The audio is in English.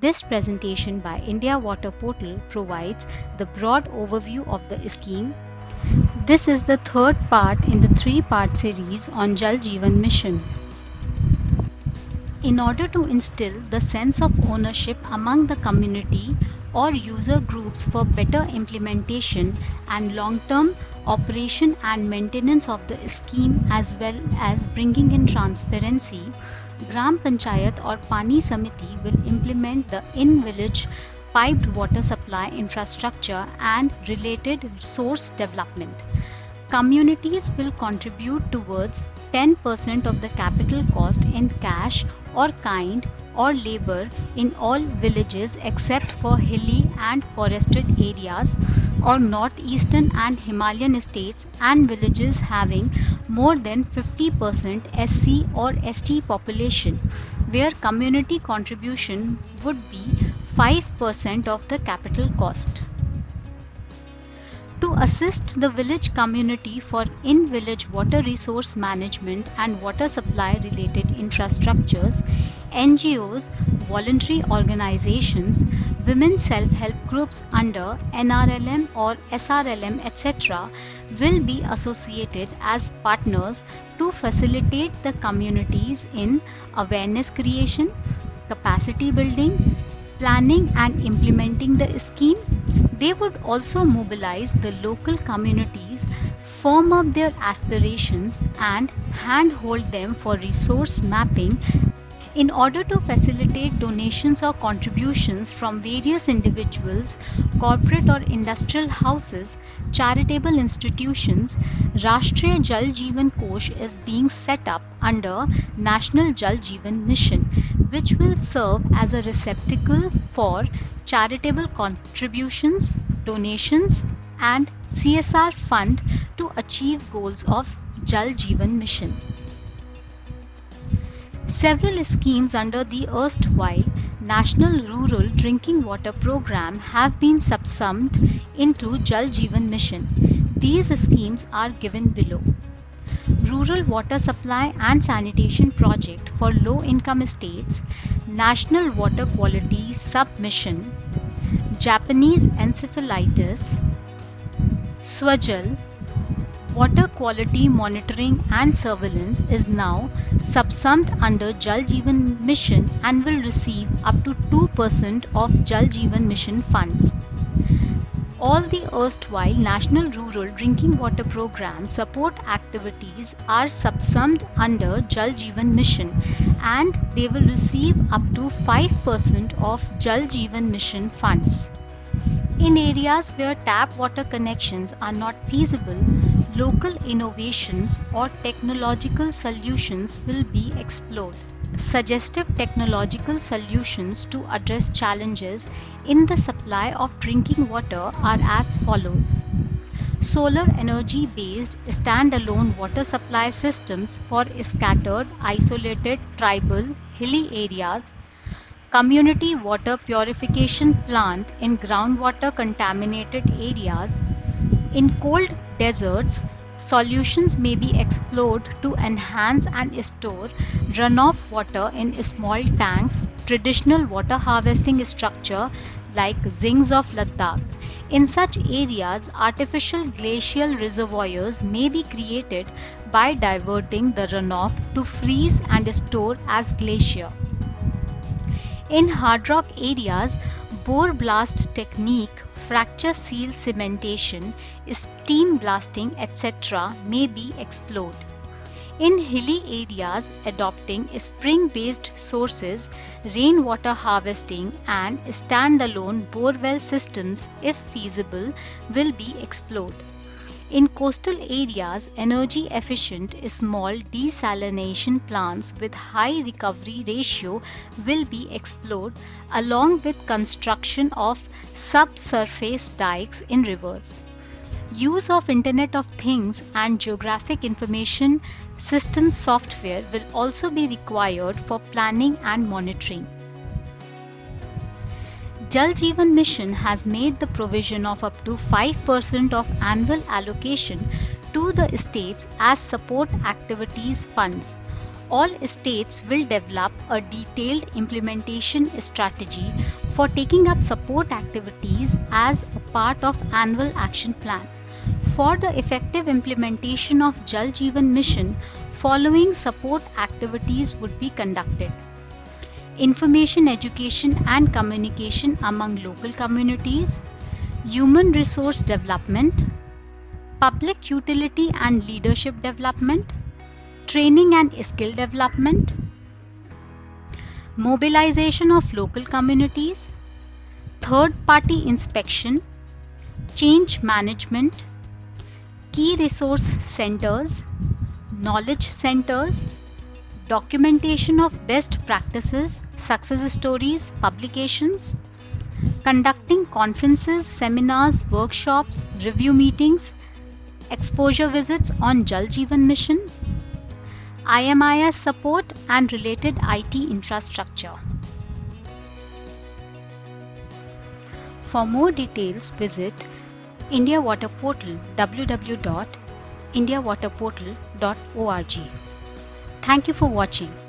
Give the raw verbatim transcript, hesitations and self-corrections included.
This presentation by India Water Portal provides the broad overview of the scheme. This is the third part in the three-part series on Jal Jeevan Mission. In order to instill the sense of ownership among the community or user groups for better implementation and long-term operation and maintenance of the scheme, as well as bringing in transparency, Gram Panchayat or Pani Samiti will implement the in-village piped water supply infrastructure and related resource development. Communities will contribute towards ten percent of the capital cost in cash or kind or labor in all villages except for hilly and forested areas or northeastern and Himalayan states and villages having more than fifty percent S C or S T population, where community contribution would be five percent of the capital cost. To assist the village community for in-village water resource management and water supply related infrastructures, N G Os, voluntary organizations, women self-help groups under N R L M or S R L M, et cetera will be associated as partners to facilitate the communities in awareness creation, capacity building, planning and implementing the scheme. They would also mobilize the local communities, firm up their aspirations and handhold them for resource mapping in order to facilitate donations or contributions from various individuals, corporate or industrial houses, charitable institutions. Rashtriya Jal Jeevan Kosh is being set up under National Jal Jeevan Mission, which will serve as a receptacle for charitable contributions, donations and C S R fund to achieve goals of Jal Jeevan Mission. Several schemes under the erstwhile National Rural Drinking Water Program have been subsumed into Jal Jeevan Mission. These schemes are given below. Rural Water Supply and Sanitation Project for Low-Income States, National Water Quality Sub-Mission, Japanese Encephalitis, Swajal. Water quality monitoring and surveillance is now subsumed under Jal Jeevan Mission and will receive up to two percent of Jal Jeevan Mission funds. All the erstwhile National Rural Drinking Water Program support activities are subsumed under Jal Jeevan Mission and they will receive up to five percent of Jal Jeevan Mission funds. In areas where tap water connections are not feasible, local innovations or technological solutions will be explored. Suggestive technological solutions to address challenges in the supply of drinking water are as follows. Solar energy based standalone water supply systems for scattered, isolated, tribal, hilly areas, community water purification plant in groundwater contaminated areas. In cold deserts, solutions may be explored to enhance and store runoff water in small tanks, traditional water harvesting structure like Zings of Ladakh. In such areas, artificial glacial reservoirs may be created by diverting the runoff to freeze and store as glacier. In hard rock areas, bore blast technique, fracture seal cementation, steam blasting, et cetera may be explored. In hilly areas, adopting spring-based sources, rainwater harvesting and standalone borewell systems, if feasible, will be explored. In coastal areas, energy efficient small desalination plants with high recovery ratio will be explored along with construction of subsurface dikes in rivers. Use of Internet of Things and Geographic Information System software will also be required for planning and monitoring. Jal Jeevan Mission has made the provision of up to five percent of annual allocation to the states as support activities funds. all states will develop a detailed implementation strategy for taking up support activities as a part of annual action plan. For the effective implementation of Jal Jeevan Mission, following support activities would be conducted: information, education and communication among local communities, human resource development, public utility and leadership development, training and skill development, mobilization of local communities, third-party inspection, change management, key resource centers, knowledge centers, documentation of best practices, success stories, publications, conducting conferences, seminars, workshops, review meetings, exposure visits on Jal Jeevan Mission, I M I S support and related I T infrastructure. For more details, visit India Water Portal w w w dot india water portal dot org. Thank you for watching.